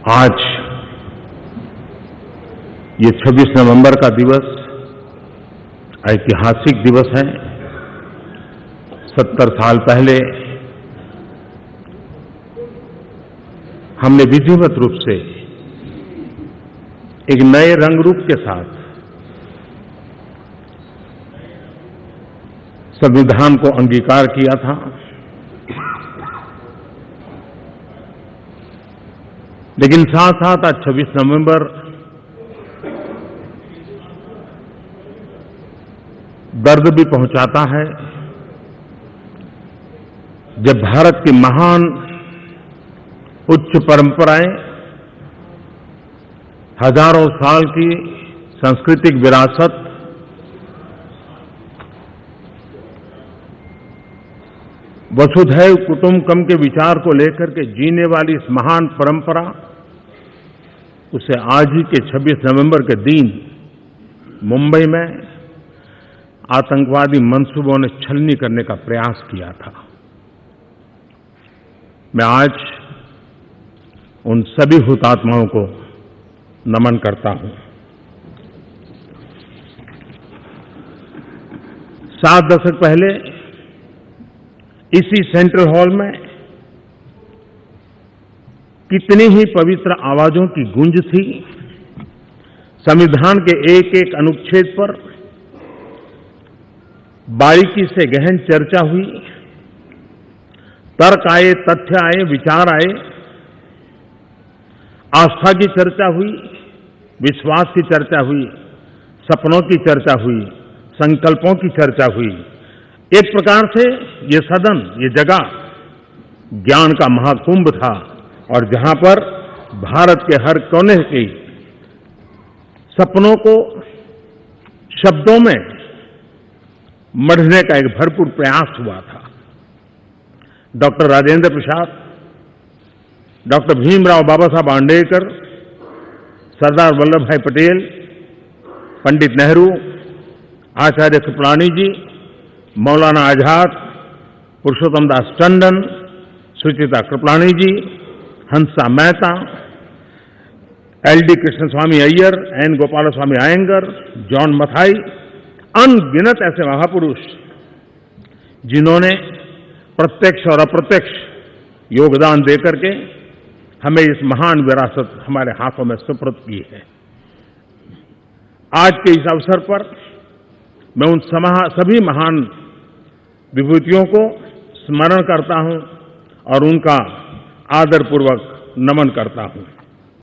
आज ये 26 नवंबर का दिवस ऐतिहासिक दिवस है। 70 साल पहले हमने विधिवत रूप से एक नए रंग रूप के साथ संविधान को अंगीकार किया था। लेकिन साथ साथ आज 26 नवंबर दर्द भी पहुंचाता है, जब भारत की महान उच्च परंपराएं, हजारों साल की सांस्कृतिक विरासत, वसुधैव कुटुंबकम के विचार को लेकर के जीने वाली इस महान परंपरा, उसे आज ही के 26 नवंबर के दिन मुंबई में आतंकवादी मंसूबों ने छलनी करने का प्रयास किया था। मैं आज उन सभी हुतात्माओं को नमन करता हूं। 7 दशक पहले इसी सेंट्रल हॉल में कितनी ही पवित्र आवाजों की गूंज थी। संविधान के एक एक अनुच्छेद पर बारीकी से गहन चर्चा हुई, तर्क आए, तथ्य आए, विचार आए, आस्था की चर्चा हुई, विश्वास की चर्चा हुई, सपनों की चर्चा हुई, संकल्पों की चर्चा हुई। एक प्रकार से ये सदन, ये जगह ज्ञान का महाकुंभ था, और जहां पर भारत के हर कोने के सपनों को शब्दों में मढ़ने का एक भरपूर प्रयास हुआ था। डॉक्टर राजेंद्र प्रसाद, डॉक्टर भीमराव बाबा साहब आम्बेडकर, सरदार वल्लभ भाई पटेल, पंडित नेहरू, आचार्य Kripalani ji, Maulana Azad, Purushottam Das Tandon, Sucheta Kripalani ji, Hansa Mehta, L D. Krishnaswami Iyer, N. Gopalaswami Ayyangar, John Mathai, अनगिनत ऐसे महापुरुष जिन्होंने प्रत्यक्ष और अप्रत्यक्ष योगदान देकर के हमें इस महान विरासत हमारे हाथों में सुपुर्द की है। आज के इस अवसर पर मैं उन सभी महान विभूतियों को स्मरण करता हूं और उनका आदरपूर्वक नमन करता हूं।